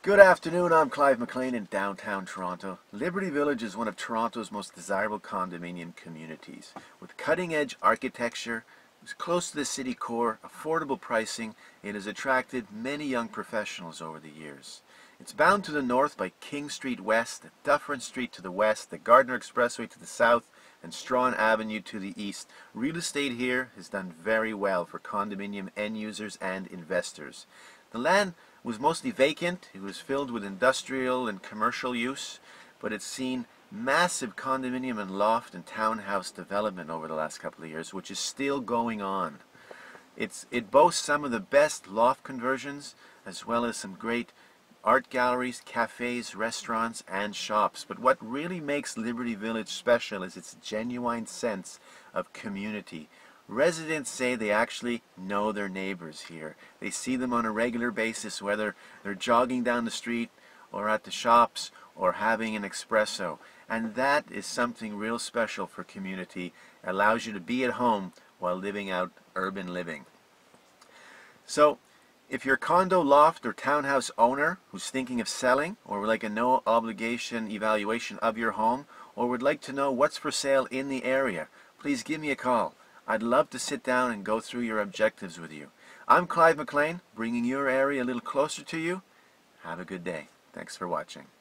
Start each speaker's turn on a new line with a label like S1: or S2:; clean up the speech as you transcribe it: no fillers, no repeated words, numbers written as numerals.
S1: Good afternoon, I'm Clive McLean in downtown Toronto. Liberty Village is one of Toronto's most desirable condominium communities. With cutting-edge architecture, it's close to the city core, affordable pricing, it has attracted many young professionals over the years. It's bound to the north by King Street West, Dufferin Street to the west, the Gardiner Expressway to the south, and Strawn Avenue to the east. Real estate here has done very well for condominium end users and investors. The land was mostly vacant. It was filled with industrial and commercial use, but it's seen massive condominium and loft and townhouse development over the last couple of years, which is still going on. It boasts some of the best loft conversions, as well as some great art galleries, cafes, restaurants, and shops. But what really makes Liberty Village special is its genuine sense of community. Residents say they actually know their neighbors here. They see them on a regular basis, whether they're jogging down the street or at the shops or having an espresso. And that is something real special for community. It allows you to be at home while living out urban living. So, if you're a condo, loft, or townhouse owner who's thinking of selling, or would like a no-obligation evaluation of your home, or would like to know what's for sale in the area, please give me a call. I'd love to sit down and go through your objectives with you. I'm Clive McLean, bringing your area a little closer to you. Have a good day. Thanks for watching.